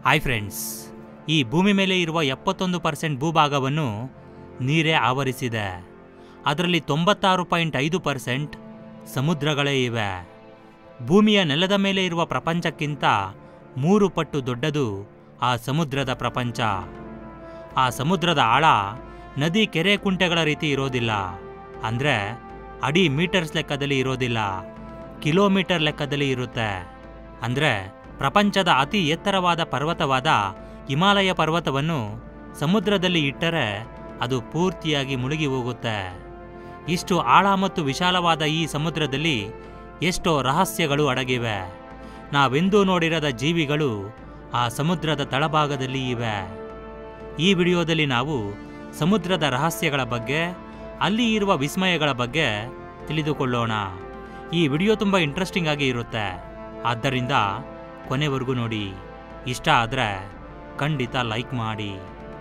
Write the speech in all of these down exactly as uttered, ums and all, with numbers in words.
Hi friends, ಈ ಭೂಮಿ ಮೇಲೆ ಇರುವ ಎಪ್ಪತ್ತೊಂದು ಪರ್ಸೆಂಟ್ ಭೂಭಾಗವನ್ನು ನೀರೇ ಆವರಿಸಿದೆ. ಅದರಲ್ಲಿ ತೊಂಬತ್ತಾರು ಪಾಯಿಂಟ್ ಐದು ಪರ್ಸೆಂಟ್ ಸಮುದ್ರಗಳೇ ಇವೆ. ಭೂಮಿಯ ನೆಲದ ಮೇಲೆ ಇರುವ ಪ್ರಪಂಚಕ್ಕಿಂತ ಮೂರು ಪಟ್ಟು ದೊಡ್ಡದು ಆ ಸಮುದ್ರದ ಪ್ರಪಂಚ. ಆ ಸಮುದ್ರದ ಆಳ ನದಿ ಕೆರೆ ಕುಂಟೆಗಳ ರೀತಿ ಇರೋದಿಲ್ಲ. ಅಂದರೆ ಅಡಿ ಮೀಟರ್ಸ್ ಲೆಕ್ಕದಲ್ಲಿ ಇರೋದಿಲ್ಲ, ಕಿಲೋಮೀಟರ್ ಲೆಕ್ಕದಲ್ಲಿ ಇರುತ್ತೆ. ಅಂದರೆ ಪ್ರಪಂಚದ ಅತಿ ಎತ್ತರವಾದ ಪರ್ವತವಾದ ಹಿಮಾಲಯ ಪರ್ವತವನ್ನು ಸಮುದ್ರದಲ್ಲಿ ಇಟ್ಟರೆ ಅದು ಪೂರ್ತಿಯಾಗಿ ಮುಳುಗಿ ಹೋಗುತ್ತೆ. ಇಷ್ಟು ಆಳ ಮತ್ತು ವಿಶಾಲವಾದ ಈ ಸಮುದ್ರದಲ್ಲಿ ಎಷ್ಟೋ ರಹಸ್ಯಗಳು ಅಡಗಿವೆ. ನಾವೆಂದೂ ನೋಡಿರದ ಜೀವಿಗಳು ಆ ಸಮುದ್ರದ ತಳಭಾಗದಲ್ಲಿ ಇವೆ. ಈ ವಿಡಿಯೋದಲ್ಲಿ ನಾವು ಸಮುದ್ರದ ರಹಸ್ಯಗಳ ಬಗ್ಗೆ, ಅಲ್ಲಿ ಇರುವ ವಿಸ್ಮಯಗಳ ಬಗ್ಗೆ ತಿಳಿದುಕೊಳ್ಳೋಣ. ಈ ವಿಡಿಯೋ ತುಂಬ ಇಂಟ್ರೆಸ್ಟಿಂಗ್ ಆಗಿ ಇರುತ್ತೆ, ಆದ್ದರಿಂದ ಕೊನೆವರೆಗೂ ನೋಡಿ. ಇಷ್ಟ ಆದರೆ ಖಂಡಿತ ಲೈಕ್ ಮಾಡಿ.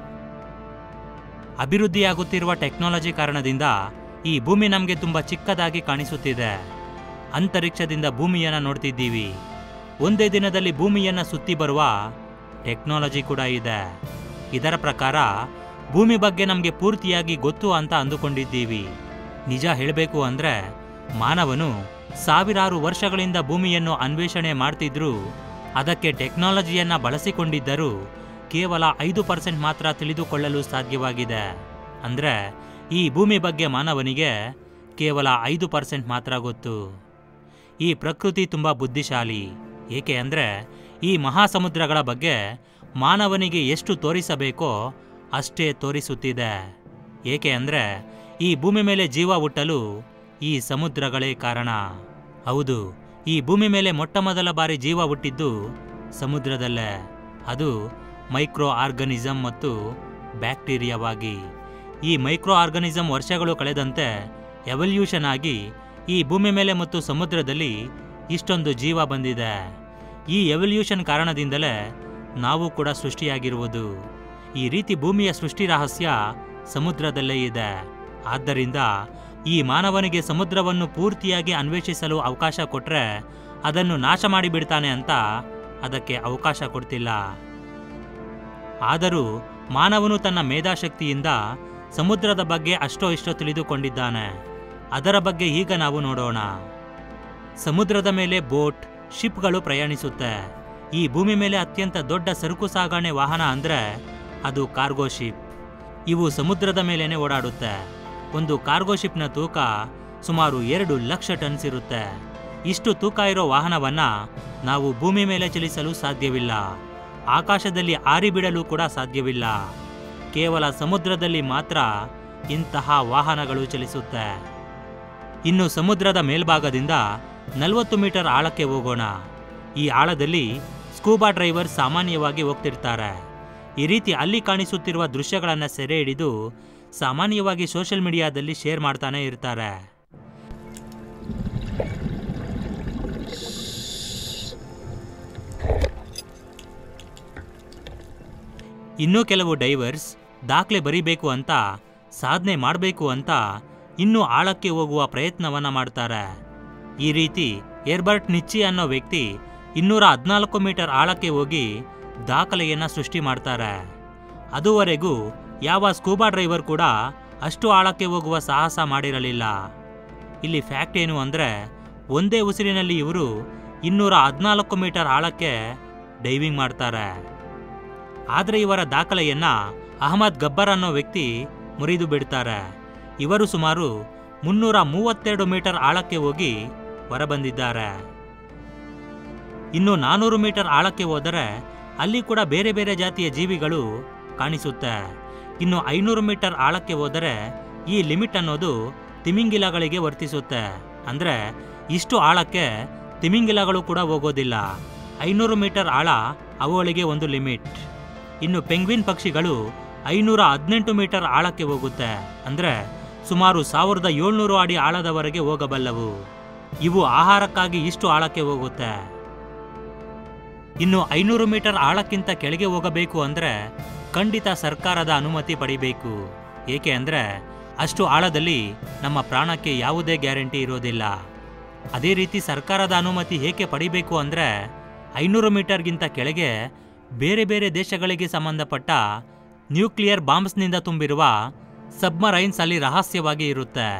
ಅಭಿವೃದ್ಧಿಯಾಗುತ್ತಿರುವ ಟೆಕ್ನಾಲಜಿ ಕಾರಣದಿಂದ ಈ ಭೂಮಿ ನಮಗೆ ತುಂಬ ಚಿಕ್ಕದಾಗಿ ಕಾಣಿಸುತ್ತಿದೆ. ಅಂತರಿಕ್ಷದಿಂದ ಭೂಮಿಯನ್ನು ನೋಡ್ತಿದ್ದೀವಿ. ಒಂದೇ ದಿನದಲ್ಲಿ ಭೂಮಿಯನ್ನು ಸುತ್ತಿ ಬರುವ ಟೆಕ್ನಾಲಜಿ ಕೂಡ ಇದೆ. ಇದರ ಪ್ರಕಾರ ಭೂಮಿ ಬಗ್ಗೆ ನಮಗೆ ಪೂರ್ತಿಯಾಗಿ ಗೊತ್ತು ಅಂತ ಅಂದುಕೊಂಡಿದ್ದೀವಿ. ನಿಜ ಹೇಳಬೇಕು ಅಂದರೆ ಮಾನವನು ಸಾವಿರಾರು ವರ್ಷಗಳಿಂದ ಭೂಮಿಯನ್ನು ಅನ್ವೇಷಣೆ ಮಾಡ್ತಿದ್ರು. ಅದಕ್ಕೆ ಟೆಕ್ನಾಲಜಿಯನ್ನು ಬಳಸಿಕೊಂಡಿದ್ದರೂ ಕೇವಲ ಐದು ಪರ್ಸೆಂಟ್ ಮಾತ್ರ ತಿಳಿದುಕೊಳ್ಳಲು ಸಾಧ್ಯವಾಗಿದೆ. ಅಂದರೆ ಈ ಭೂಮಿ ಬಗ್ಗೆ ಮಾನವನಿಗೆ ಕೇವಲ ಐದು ಪರ್ಸೆಂಟ್ ಮಾತ್ರ ಗೊತ್ತು. ಈ ಪ್ರಕೃತಿ ತುಂಬ ಬುದ್ಧಿಶಾಲಿ. ಏಕೆ ಅಂದರೆ ಈ ಮಹಾಸಮುದ್ರಗಳ ಬಗ್ಗೆ ಮಾನವನಿಗೆ ಎಷ್ಟು ತೋರಿಸಬೇಕೋ ಅಷ್ಟೇ ತೋರಿಸುತ್ತಿದೆ. ಏಕೆ ಅಂದರೆ ಈ ಭೂಮಿ ಮೇಲೆ ಜೀವ ಹುಟ್ಟಲು ಈ ಸಮುದ್ರಗಳೇ ಕಾರಣ. ಹೌದು, ಈ ಭೂಮಿ ಮೇಲೆ ಮೊಟ್ಟ ಮೊದಲ ಬಾರಿ ಜೀವ ಹುಟ್ಟಿದ್ದು ಸಮುದ್ರದಲ್ಲೇ. ಅದು ಮೈಕ್ರೋ ಆರ್ಗನಿಸಮ್ ಮತ್ತು ಬ್ಯಾಕ್ಟೀರಿಯಾವಾಗಿ. ಈ ಮೈಕ್ರೋ ಆರ್ಗನಿಸಮ್ ವರ್ಷಗಳು ಕಳೆದಂತೆ ಎವಲ್ಯೂಷನ್ ಆಗಿ ಈ ಭೂಮಿ ಮೇಲೆ ಮತ್ತು ಸಮುದ್ರದಲ್ಲಿ ಇಷ್ಟೊಂದು ಜೀವ ಬಂದಿದೆ. ಈ ಎವಲ್ಯೂಷನ್ ಕಾರಣದಿಂದಲೇ ನಾವು ಕೂಡ ಸೃಷ್ಟಿಯಾಗಿರುವುದು. ಈ ರೀತಿ ಭೂಮಿಯ ಸೃಷ್ಟಿ ರಹಸ್ಯ ಸಮುದ್ರದಲ್ಲೇ ಇದೆ. ಆದ್ದರಿಂದ ಈ ಮಾನವನಿಗೆ ಸಮುದ್ರವನ್ನು ಪೂರ್ತಿಯಾಗಿ ಅನ್ವೇಷಿಸಲು ಅವಕಾಶ ಕೊಟ್ಟರೆ ಅದನ್ನು ನಾಶ ಮಾಡಿಬಿಡ್ತಾನೆ ಅಂತ ಅದಕ್ಕೆ ಅವಕಾಶ ಕೊಡ್ತಿಲ್ಲ. ಆದರೂ ಮಾನವನು ತನ್ನ ಮೇಧಾಶಕ್ತಿಯಿಂದ ಸಮುದ್ರದ ಬಗ್ಗೆ ಅಷ್ಟೋ ಇಷ್ಟೋ ತಿಳಿದುಕೊಂಡಿದ್ದಾನೆ. ಅದರ ಬಗ್ಗೆ ಈಗ ನಾವು ನೋಡೋಣ. ಸಮುದ್ರದ ಮೇಲೆ ಬೋಟ್, ಶಿಪ್ಗಳು ಪ್ರಯಾಣಿಸುತ್ತೆ. ಈ ಭೂಮಿ ಮೇಲೆ ಅತ್ಯಂತ ದೊಡ್ಡ ಸರಕು ಸಾಗಣೆ ವಾಹನ ಅಂದರೆ ಅದು ಕಾರ್ಗೋ ಶಿಪ್. ಇವು ಸಮುದ್ರದ ಮೇಲೇನೆ ಓಡಾಡುತ್ತೆ. ಒಂದು ಕಾರ್ಗೋ ಶಿಪ್ನ ತೂಕ ಸುಮಾರು ಎರಡು ಲಕ್ಷ ಟನ್ಸ್ ಇರುತ್ತೆ. ಇಷ್ಟು ತೂಕ ಇರೋ ವಾಹನವನ್ನು ನಾವು ಭೂಮಿ ಮೇಲೆ ಚಲಿಸಲು ಸಾಧ್ಯವಿಲ್ಲ. ಆಕಾಶದಲ್ಲಿ ಹಾರಿಬಿಡಲು ಕೂಡ ಸಾಧ್ಯವಿಲ್ಲ. ಕೇವಲ ಸಮುದ್ರದಲ್ಲಿ ಮಾತ್ರ ಇಂತಹ ವಾಹನಗಳು ಚಲಿಸುತ್ತೆ. ಇನ್ನು ಸಮುದ್ರದ ಮೇಲ್ಭಾಗದಿಂದ ನಲವತ್ತು ಮೀಟರ್ ಆಳಕ್ಕೆ ಹೋಗೋಣ. ಈ ಆಳದಲ್ಲಿ ಸ್ಕೂಬಾ ಡ್ರೈವರ್ ಸಾಮಾನ್ಯವಾಗಿ ಹೋಗ್ತಿರ್ತಾರೆ. ಈ ರೀತಿ ಅಲ್ಲಿ ಕಾಣಿಸುತ್ತಿರುವ ದೃಶ್ಯಗಳನ್ನು ಸೆರೆ ಹಿಡಿದು ಸಾಮಾನ್ಯವಾಗಿ ಸೋಷಿಯಲ್ ಮೀಡಿಯಾದಲ್ಲಿ ಶೇರ್ ಮಾಡ್ತಾನೆ ಇರ್ತಾರೆ. ಇನ್ನೂ ಕೆಲವು ಡೈವರ್ಸ್ ದಾಖಲೆ ಬರೀಬೇಕು ಅಂತ, ಸಾಧನೆ ಮಾಡಬೇಕು ಅಂತ ಇನ್ನೂ ಆಳಕ್ಕೆ ಹೋಗುವ ಪ್ರಯತ್ನವನ್ನು ಮಾಡ್ತಾರೆ. ಈ ರೀತಿ ಎರ್ಬರ್ಟ್ ನಿಚ್ಚಿ ಅನ್ನೋ ವ್ಯಕ್ತಿ ಇನ್ನೂರ ಹದಿನಾಲ್ಕು ಮೀಟರ್ ಆಳಕ್ಕೆ ಹೋಗಿ ದಾಖಲೆಯನ್ನು ಸೃಷ್ಟಿ ಮಾಡ್ತಾರೆ. ಅದುವರೆಗೂ ಯಾವ ಸ್ಕೂಬಾ ಡ್ರೈವರ್ ಕೂಡ ಅಷ್ಟು ಆಳಕ್ಕೆ ಹೋಗುವ ಸಾಹಸ ಮಾಡಿರಲಿಲ್ಲ. ಇಲ್ಲಿ ಫ್ಯಾಕ್ಟ್ ಏನು ಅಂದರೆ ಒಂದೇ ಉಸಿರಿನಲ್ಲಿ ಇವರು ಇನ್ನೂರ ಹದಿನಾಲ್ಕು ಮೀಟರ್ ಆಳಕ್ಕೆ ಡೈವಿಂಗ್ ಮಾಡ್ತಾರೆ. ಆದರೆ ಇವರ ದಾಖಲೆಯನ್ನು ಅಹಮದ್ ಗಬ್ಬರ್ ಅನ್ನೋ ವ್ಯಕ್ತಿ ಮುರಿದು ಬಿಡ್ತಾರೆ. ಇವರು ಸುಮಾರು ಮುನ್ನೂರ ಮೂವತ್ತೆರಡು ಮೀಟರ್ ಆಳಕ್ಕೆ ಹೋಗಿ ಹೊರಬಂದಿದ್ದಾರೆ. ಇನ್ನು ನಾನ್ನೂರು ಮೀಟರ್ ಆಳಕ್ಕೆ ಹೋದರೆ ಅಲ್ಲಿ ಕೂಡ ಬೇರೆ ಬೇರೆ ಜಾತಿಯ ಜೀವಿಗಳು ಕಾಣಿಸುತ್ತೆ. ಇನ್ನು ಐನೂರು ಮೀಟರ್ ಆಳಕ್ಕೆ ಹೋದರೆ ಈ ಲಿಮಿಟ್ ಅನ್ನೋದು ತಿಮಿಂಗಿಲಗಳಿಗೆ ವರ್ತಿಸುತ್ತೆ. ಅಂದರೆ ಇಷ್ಟು ಆಳಕ್ಕೆ ತಿಮಿಂಗಿಲಗಳು ಕೂಡ ಹೋಗೋದಿಲ್ಲ. ಐನೂರು ಮೀಟರ್ ಆಳ ಅವುಗಳಿಗೆ ಒಂದು ಲಿಮಿಟ್. ಇನ್ನು ಪೆಂಗ್ವಿನ್ ಪಕ್ಷಿಗಳು ಐನೂರ ಹದಿನೆಂಟು ಮೀಟರ್ ಆಳಕ್ಕೆ ಹೋಗುತ್ತೆ. ಅಂದರೆ ಸುಮಾರು ಸಾವಿರದ ಏಳ್ನೂರು ಅಡಿ ಆಳದವರೆಗೆ ಹೋಗಬಲ್ಲವು. ಇವು ಆಹಾರಕ್ಕಾಗಿ ಇಷ್ಟು ಆಳಕ್ಕೆ ಹೋಗುತ್ತೆ. ಇನ್ನು ಐನೂರು ಮೀಟರ್ ಆಳಕ್ಕಿಂತ ಕೆಳಗೆ ಹೋಗಬೇಕು ಅಂದರೆ ಖಂಡಿತ ಸರ್ಕಾರದ ಅನುಮತಿ ಪಡಿಬೇಕು. ಏಕೆ ಅಂದರೆ ಅಷ್ಟು ಆಳದಲ್ಲಿ ನಮ್ಮ ಪ್ರಾಣಕ್ಕೆ ಯಾವುದೇ ಗ್ಯಾರಂಟಿ ಇರೋದಿಲ್ಲ. ಅದೇ ರೀತಿ ಸರ್ಕಾರದ ಅನುಮತಿ ಏಕೆ ಪಡಿಬೇಕು ಅಂದರೆ ಐನೂರು ಮೀಟರ್ಗಿಂತ ಕೆಳಗೆ ಬೇರೆ ಬೇರೆ ದೇಶಗಳಿಗೆ ಸಂಬಂಧಪಟ್ಟ ನ್ಯೂಕ್ಲಿಯರ್ ಬಾಂಬ್ಸ್ನಿಂದ ತುಂಬಿರುವ ಸಬ್ಮರೈನ್ಸ್ ಅಲ್ಲಿ ರಹಸ್ಯವಾಗಿ ಇರುತ್ತೆ.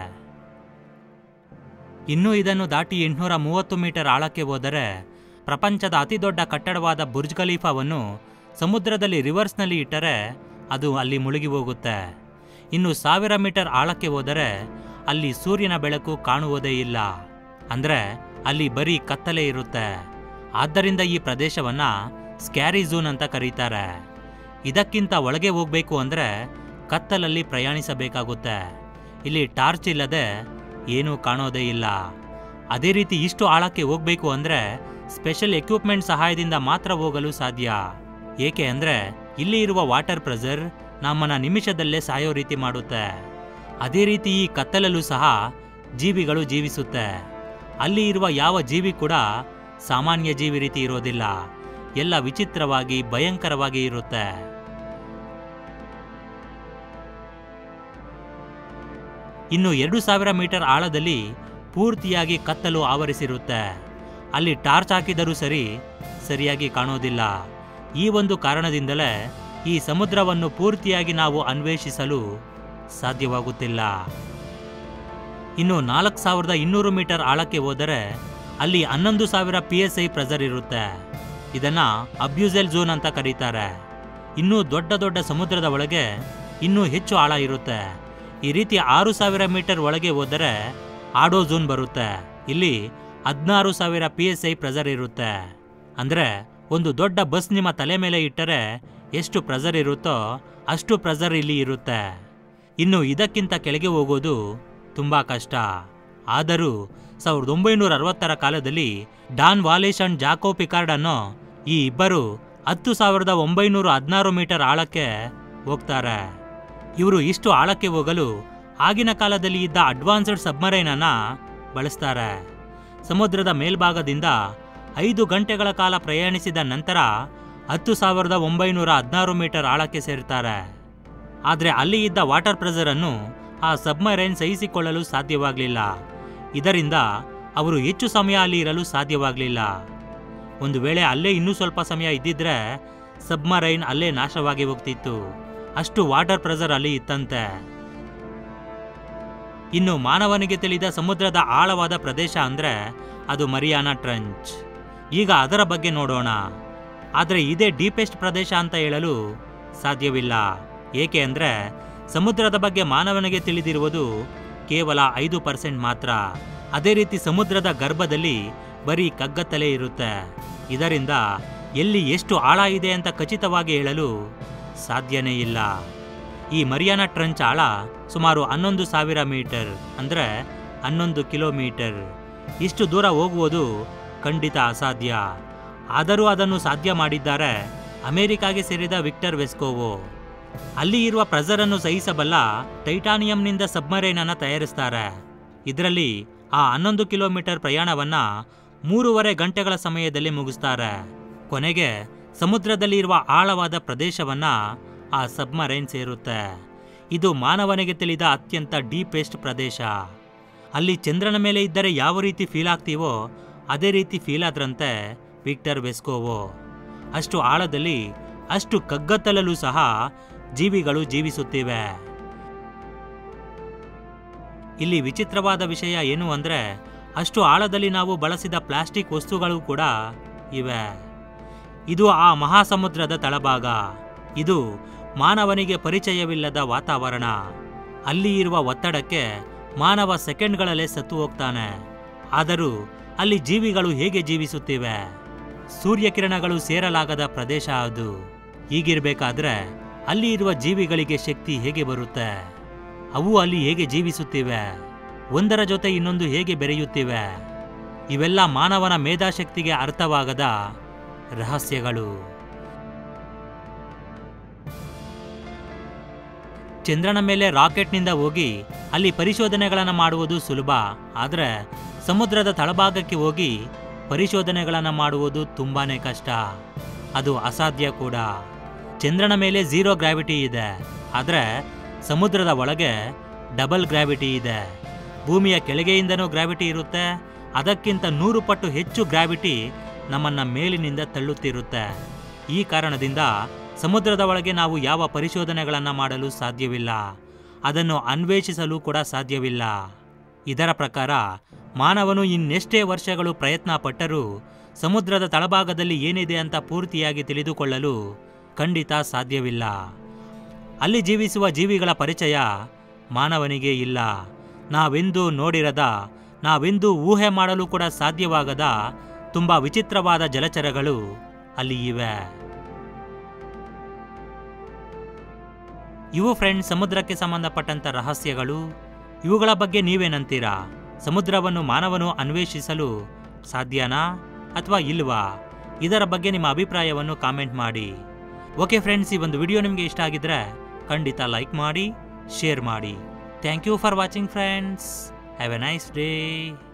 ಇನ್ನು ಇದನ್ನು ದಾಟಿ ಎಂಟುನೂರ ಮೂವತ್ತು ಮೀಟರ್ ಆಳಕ್ಕೆ ಹೋದರೆ ಪ್ರಪಂಚದ ಅತಿದೊಡ್ಡ ಕಟ್ಟಡವಾದ ಬುರ್ಜ್ ಖಲೀಫಾವನ್ನು ಸಮುದ್ರದಲ್ಲಿ ರಿವರ್ಸ್ನಲ್ಲಿ ಇಟ್ಟರೆ ಅದು ಅಲ್ಲಿ ಮುಳುಗಿ ಹೋಗುತ್ತೆ. ಇನ್ನು ಸಾವಿರ ಮೀಟರ್ ಆಳಕ್ಕೆ ಹೋದರೆ ಅಲ್ಲಿ ಸೂರ್ಯನ ಬೆಳಕು ಕಾಣುವುದೇ ಇಲ್ಲ, ಅಂದರೆ ಅಲ್ಲಿ ಬರೀ ಕತ್ತಲೆ ಇರುತ್ತೆ. ಆದ್ದರಿಂದ ಈ ಪ್ರದೇಶವನ್ನ ಸ್ಕ್ಯಾರಿ ಝೋನ್ ಅಂತ ಕರೀತಾರೆ. ಇದಕ್ಕಿಂತ ಒಳಗೆ ಹೋಗ್ಬೇಕು ಅಂದರೆ ಕತ್ತಲಲ್ಲಿ ಪ್ರಯಾಣಿಸಬೇಕಾಗುತ್ತೆ. ಇಲ್ಲಿ ಟಾರ್ಚ್ ಇಲ್ಲದೆ ಏನೂ ಕಾಣೋದೇ ಇಲ್ಲ. ಅದೇ ರೀತಿ ಇಷ್ಟು ಆಳಕ್ಕೆ ಹೋಗ್ಬೇಕು ಅಂದರೆ ಸ್ಪೆಷಲ್ ಎಕ್ವಿಪ್ಮೆಂಟ್ ಸಹಾಯದಿಂದ ಮಾತ್ರ ಹೋಗಲು ಸಾಧ್ಯ. ಏಕೆ ಅಂದರೆ ಇಲ್ಲಿ ಇರುವ ವಾಟರ್ ಪ್ರೆಷರ್ ನಮ್ಮನ್ನ ನಿಮಿಷದಲ್ಲೇ ಸಾಯೋ ರೀತಿ ಮಾಡುತ್ತೆ. ಅದೇ ರೀತಿ ಈ ಕತ್ತಲಲ್ಲೂ ಸಹ ಜೀವಿಗಳು ಜೀವಿಸುತ್ತೆ. ಅಲ್ಲಿ ಇರುವ ಯಾವ ಜೀವಿ ಕೂಡ ಸಾಮಾನ್ಯ ಜೀವಿ ರೀತಿ ಇರೋದಿಲ್ಲ. ಎಲ್ಲ ವಿಚಿತ್ರವಾಗಿ ಭಯಂಕರವಾಗಿ ಇರುತ್ತೆ. ಇನ್ನು ಎರಡು ಸಾವಿರ ಮೀಟರ್ ಆಳದಲ್ಲಿ ಪೂರ್ತಿಯಾಗಿ ಕತ್ತಲು ಆವರಿಸಿರುತ್ತೆ. ಅಲ್ಲಿ ಟಾರ್ಚ್ ಹಾಕಿದರೂ ಸರಿ ಸರಿಯಾಗಿ ಕಾಣೋದಿಲ್ಲ. ಈ ಒಂದು ಕಾರಣದಿಂದಲೇ ಈ ಸಮುದ್ರವನ್ನು ಪೂರ್ತಿಯಾಗಿ ನಾವು ಅನ್ವೇಷಿಸಲು ಸಾಧ್ಯವಾಗುತ್ತಿಲ್ಲ. ಇನ್ನು ನಾಲ್ಕು ಸಾವಿರದ ಇನ್ನೂರು ಮೀಟರ್ ಆಳಕ್ಕೆ ಹೋದರೆ ಅಲ್ಲಿ ಹನ್ನೊಂದು ಸಾವಿರ ಪಿ ಎಸ್ ಐ ಪ್ರೆಷರ್ ಇರುತ್ತೆ. ಇದನ್ನ ಅಬ್ಯೂಸೆಲ್ ಝೋನ್ ಅಂತ ಕರೀತಾರೆ. ಇನ್ನೂ ದೊಡ್ಡ ದೊಡ್ಡ ಸಮುದ್ರದ ಒಳಗೆ ಇನ್ನೂ ಹೆಚ್ಚು ಆಳ ಇರುತ್ತೆ. ಈ ರೀತಿ ಆರು ಸಾವಿರ ಮೀಟರ್ ಒಳಗೆ ಹೋದರೆ ಆಡೋ ಝೋನ್ ಬರುತ್ತೆ. ಇಲ್ಲಿ ಹದಿನಾರು ಸಾವಿರ ಪಿ ಎಸ್ ಐ ಪ್ರೆಷರ್ ಇರುತ್ತೆ. ಅಂದರೆ ಒಂದು ದೊಡ್ಡ ಬಸ್ ನಿಮ್ಮ ತಲೆ ಮೇಲೆ ಇಟ್ಟರೆ ಎಷ್ಟು ಪ್ರೆಷರ್ ಇರುತ್ತೋ ಅಷ್ಟು ಪ್ರೆಷರ್ ಇಲ್ಲಿ ಇರುತ್ತೆ. ಇನ್ನು ಇದಕ್ಕಿಂತ ಕೆಳಗೆ ಹೋಗೋದು ತುಂಬಾ ಕಷ್ಟ. ಆದರೂ ಸಾವಿರದ ಒಂಬೈನೂರ ಅರವತ್ತರ ಕಾಲದಲ್ಲಿ Don Walsh and Jacques Piccard ಅನ್ನೋ ಈ ಇಬ್ಬರು ಹತ್ತು ಸಾವಿರದ ಒಂಬೈನೂರ ಹದಿನಾರು ಮೀಟರ್ ಆಳಕ್ಕೆ ಹೋಗ್ತಾರೆ. ಇವರು ಇಷ್ಟು ಆಳಕ್ಕೆ ಹೋಗಲು ಆಗಿನ ಕಾಲದಲ್ಲಿ ಇದ್ದ ಅಡ್ವಾನ್ಸ್ಡ್ ಸಬ್ಮರೈನ್ ಅನ್ನ ಬಳಸ್ತಾರೆ. ಸಮುದ್ರದ ಮೇಲ್ಭಾಗದಿಂದ ಐದು ಗಂಟೆಗಳ ಕಾಲ ಪ್ರಯಾಣಿಸಿದ ನಂತರ ಹತ್ತು ಸಾವಿರದ ಒಂಬೈನೂರ ಹದಿನಾರು ಮೀಟರ್ ಆಳಕ್ಕೆ ಸೇರ್ತಾರೆ. ಆದರೆ ಅಲ್ಲಿ ಇದ್ದ ವಾಟರ್ ಪ್ರೆಷರ್ ಅನ್ನು ಆ ಸಬ್ಮರೈನ್ ಸಹಿಸಿಕೊಳ್ಳಲು ಸಾಧ್ಯವಾಗಲಿಲ್ಲ. ಇದರಿಂದ ಅವರು ಹೆಚ್ಚು ಸಮಯ ಅಲ್ಲಿ ಇರಲು ಸಾಧ್ಯವಾಗಲಿಲ್ಲ. ಒಂದು ವೇಳೆ ಅಲ್ಲೇ ಇನ್ನೂ ಸ್ವಲ್ಪ ಸಮಯ ಇದ್ದಿದ್ರೆ ಸಬ್ಮರೈನ್ ಅಲ್ಲೇ ನಾಶವಾಗಿ ಹೋಗ್ತಿತ್ತು. ಅಷ್ಟು ವಾಟರ್ ಪ್ರೆಷರ್ ಅಲ್ಲಿ ಇತ್ತಂತೆ. ಇನ್ನು ಮಾನವನಿಗೆ ತಿಳಿದ ಸಮುದ್ರದ ಆಳವಾದ ಪ್ರದೇಶ ಅಂದ್ರೆ ಅದು ಮರಿಯಾನಾ ಟ್ರಂಚ್. ಈಗ ಅದರ ಬಗ್ಗೆ ನೋಡೋಣ. ಆದರೆ ಇದೇ ಡೀಪೆಸ್ಟ್ ಪ್ರದೇಶ ಅಂತ ಹೇಳಲು ಸಾಧ್ಯವಿಲ್ಲ. ಏಕೆ ಅಂದರೆ ಸಮುದ್ರದ ಬಗ್ಗೆ ಮಾನವನಿಗೆ ತಿಳಿದಿರುವುದು ಕೇವಲ ಐದು ಪರ್ಸೆಂಟ್ ಮಾತ್ರ. ಅದೇ ರೀತಿ ಸಮುದ್ರದ ಗರ್ಭದಲ್ಲಿ ಬರೀ ಕಗ್ಗತ್ತಲೆ ಇರುತ್ತೆ. ಇದರಿಂದ ಎಲ್ಲಿ ಎಷ್ಟು ಆಳ ಇದೆ ಅಂತ ಖಚಿತವಾಗಿ ಹೇಳಲು ಸಾಧ್ಯನೇ ಇಲ್ಲ. ಈ ಮರಿಯಾನಾ ಟ್ರಂಚ್ ಆಳ ಸುಮಾರು ಹನ್ನೊಂದು ಸಾವಿರ ಮೀಟರ್, ಅಂದರೆ ಹನ್ನೊಂದು ಕಿಲೋಮೀಟರ್. ಇಷ್ಟು ದೂರ ಹೋಗುವುದು ಖಂಡಿತ ಅಸಾಧ್ಯ. ಆದರೂ ಅದನ್ನು ಸಾಧ್ಯ ಮಾಡಿದ್ದಾರೆ ಅಮೆರಿಕಾಗೆ ಸೇರಿದ ವಿಕ್ಟರ್ ವೆಸ್ಕೋವೋ. ಅಲ್ಲಿ ಇರುವ ಪ್ರೆಷರ್ ಅನ್ನು ಸಹಿಸಬಲ್ಲ ಟೈಟಾನಿಯಂನಿಂದ ಸಬ್ಮರೈನ್ ಅನ್ನು ತಯಾರಿಸ್ತಾರೆ. ಇದರಲ್ಲಿ ಆ ಹನ್ನೊಂದು ಕಿಲೋಮೀಟರ್ ಪ್ರಯಾಣವನ್ನ ಮೂರುವರೆ ಗಂಟೆಗಳ ಸಮಯದಲ್ಲಿ ಮುಗಿಸ್ತಾರೆ. ಕೊನೆಗೆ ಸಮುದ್ರದಲ್ಲಿ ಇರುವ ಆಳವಾದ ಪ್ರದೇಶವನ್ನ ಆ ಸಬ್ಮರೈನ್ ಸೇರುತ್ತೆ. ಇದು ಮಾನವನಿಗೆ ತಿಳಿದ ಅತ್ಯಂತ ಡೀಪೆಸ್ಟ್ ಪ್ರದೇಶ. ಅಲ್ಲಿ ಚಂದ್ರನ ಮೇಲೆ ಇದ್ದರೆ ಯಾವ ರೀತಿ ಫೀಲ್ ಆಗ್ತೀವೋ ಅದೇ ರೀತಿ ಫೀಲ್ ಆದ್ರಂತೆ ವಿಕ್ಟರ್ ವೆಸ್ಕೋವೋ. ಅಷ್ಟು ಆಳದಲ್ಲಿ ಅಷ್ಟು ಕಗ್ಗತ್ತಲಲ್ಲೂ ಸಹ ಜೀವಿಗಳು ಜೀವಿಸುತ್ತಿವೆ. ಇಲ್ಲಿ ವಿಚಿತ್ರವಾದ ವಿಷಯ ಏನು ಅಂದ್ರೆ ಅಷ್ಟು ಆಳದಲ್ಲಿ ನಾವು ಬಳಸಿದ ಪ್ಲಾಸ್ಟಿಕ್ ವಸ್ತುಗಳು ಕೂಡ ಇವೆ. ಇದು ಆ ಮಹಾಸಮುದ್ರದ ತಳಭಾಗ. ಇದು ಮಾನವನಿಗೆ ಪರಿಚಯವಿಲ್ಲದ ವಾತಾವರಣ. ಅಲ್ಲಿ ಇರುವ ಒತ್ತಡಕ್ಕೆ ಮಾನವ ಸೆಕೆಂಡ್ಗಳಲ್ಲೇ ಸತ್ತು ಹೋಗ್ತಾನೆ. ಆದರೂ ಅಲ್ಲಿ ಜೀವಿಗಳು ಹೇಗೆ ಜೀವಿಸುತ್ತಿವೆ? ಸೂರ್ಯಕಿರಣಗಳು ಸೇರಲಾಗದ ಪ್ರದೇಶ ಅದು. ಹೀಗಿರಬೇಕಾದ್ರೆ ಅಲ್ಲಿ ಇರುವ ಜೀವಿಗಳಿಗೆ ಶಕ್ತಿ ಹೇಗೆ ಬರುತ್ತೆ? ಅವು ಅಲ್ಲಿ ಹೇಗೆ ಜೀವಿಸುತ್ತಿವೆ? ಒಂದರ ಜೊತೆ ಇನ್ನೊಂದು ಹೇಗೆ ಬೆರೆಯುತ್ತಿವೆ? ಇವೆಲ್ಲ ಮಾನವನ ಮೇಧಾಶಕ್ತಿಗೆ ಅರ್ಥವಾಗದ ರಹಸ್ಯಗಳು. ಚಂದ್ರನ ಮೇಲೆ ರಾಕೆಟ್ನಿಂದ ಹೋಗಿ ಅಲ್ಲಿ ಪರಿಶೋಧನೆಗಳನ್ನು ಮಾಡುವುದು ಸುಲಭ. ಆದರೆ ಸಮುದ್ರದ ತಳಭಾಗಕ್ಕೆ ಹೋಗಿ ಪರಿಶೋಧನೆಗಳನ್ನು ಮಾಡುವುದು ತುಂಬಾನೇ ಕಷ್ಟ. ಅದು ಅಸಾಧ್ಯ ಕೂಡ. ಚಂದ್ರನ ಮೇಲೆ ಝೀರೋ ಗ್ರಾವಿಟಿ ಇದೆ, ಆದರೆ ಸಮುದ್ರದ ಒಳಗೆ ಡಬಲ್ ಗ್ರಾವಿಟಿ ಇದೆ. ಭೂಮಿಯ ಕೆಳಗೆಯಿಂದನೂ ಗ್ರಾವಿಟಿ ಇರುತ್ತೆ. ಅದಕ್ಕಿಂತ ನೂರು ಪಟ್ಟು ಹೆಚ್ಚು ಗ್ರಾವಿಟಿ ನಮ್ಮನ್ನ ಮೇಲಿನಿಂದ ತಳ್ಳುತ್ತಿರುತ್ತೆ. ಈ ಕಾರಣದಿಂದ ಸಮುದ್ರದ ಒಳಗೆ ನಾವು ಯಾವ ಪರಿಶೋಧನೆಗಳನ್ನು ಮಾಡಲು ಸಾಧ್ಯವಿಲ್ಲ, ಅದನ್ನು ಅನ್ವೇಷಿಸಲು ಕೂಡ ಸಾಧ್ಯವಿಲ್ಲ. ಇದರ ಪ್ರಕಾರ ಮಾನವನು ಇನ್ನೆಷ್ಟೇ ವರ್ಷಗಳು ಪ್ರಯತ್ನ ಪಟ್ಟರೂ ಸಮುದ್ರದ ತಳಭಾಗದಲ್ಲಿ ಏನಿದೆ ಅಂತ ಪೂರ್ತಿಯಾಗಿ ತಿಳಿದುಕೊಳ್ಳಲು ಖಂಡಿತ ಸಾಧ್ಯವಿಲ್ಲ. ಅಲ್ಲಿ ಜೀವಿಸುವ ಜೀವಿಗಳ ಪರಿಚಯ ಮಾನವನಿಗೆ ಇಲ್ಲ. ನಾವೆಂದೂ ನೋಡಿರದ, ನಾವೆಂದೂ ಊಹೆ ಮಾಡಲು ಕೂಡ ಸಾಧ್ಯವಾಗದ ತುಂಬ ವಿಚಿತ್ರವಾದ ಜಲಚರಗಳು ಅಲ್ಲಿ ಇವೆ. ಇವು ಫ್ರೆಂಡ್ಸ್ ಸಮುದ್ರಕ್ಕೆ ಸಂಬಂಧಪಟ್ಟಂಥ ರಹಸ್ಯಗಳು. ಇವುಗಳ ಬಗ್ಗೆ ನೀವೇನಂತೀರಾ? ಸಮುದ್ರವನ್ನು ಮಾನವನು ಅನ್ವೇಷಿಸಲು ಸಾಧ್ಯನಾ ಅಥವಾ ಇಲ್ವಾ? ಇದರ ಬಗ್ಗೆ ನಿಮ್ಮ ಅಭಿಪ್ರಾಯವನ್ನು ಕಾಮೆಂಟ್ ಮಾಡಿ. ಓಕೆ ಫ್ರೆಂಡ್ಸ್, ಈ ಒಂದು ವಿಡಿಯೋ ನಿಮಗೆ ಇಷ್ಟ ಆಗಿದ್ರೆ ಖಂಡಿತ ಲೈಕ್ ಮಾಡಿ, ಶೇರ್ ಮಾಡಿ. Thank you for watching friends. Have a nice day.